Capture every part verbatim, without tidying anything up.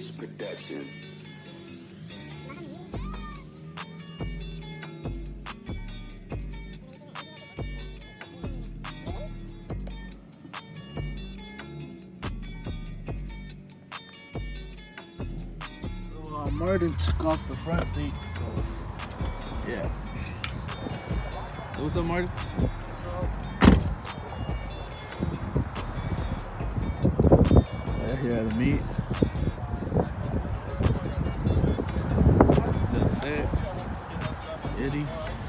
Beast Production. Uh, Martin took off the front seat, so yeah. So what's up, Martin? What's up? Yeah, here the meat. Still six. Itty.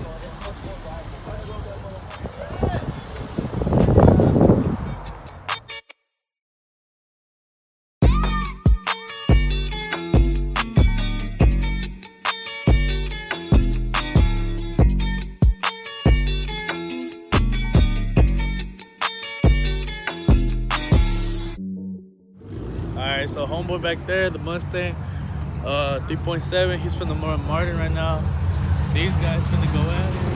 Alright, so homeboy back there, the Mustang, uh, three point seven, he's from the Martin right now. These guys finna go at it.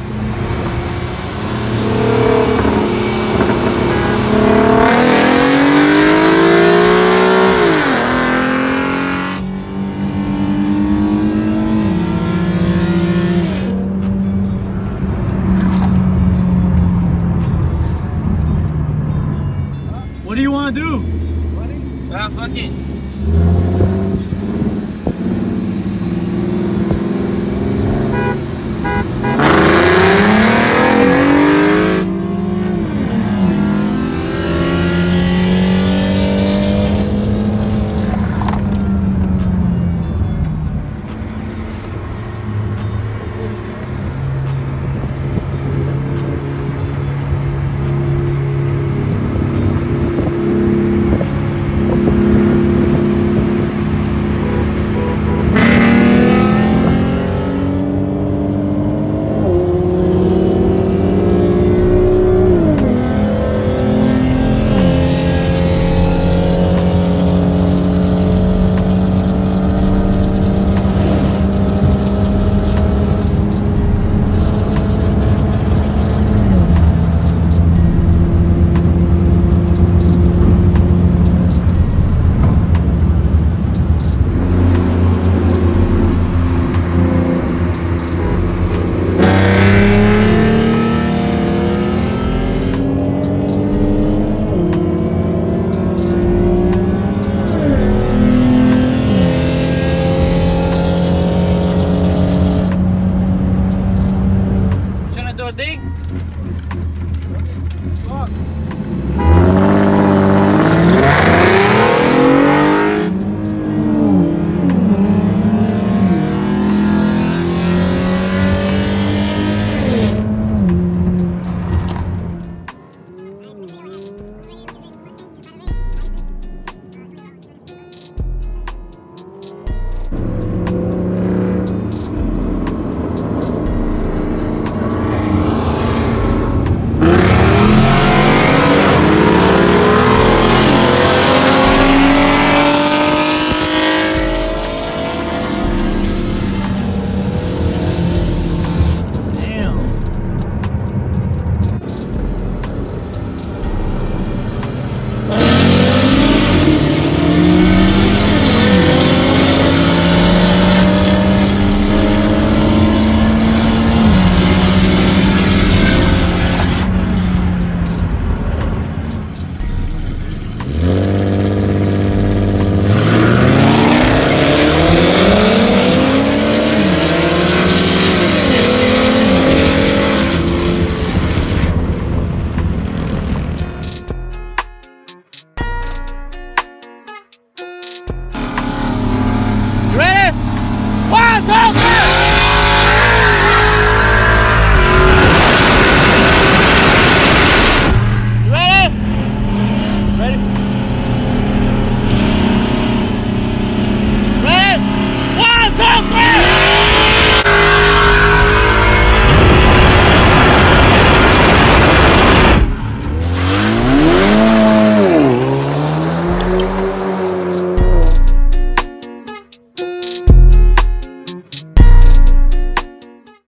What do you want to do? Ah, fuck it. Dig?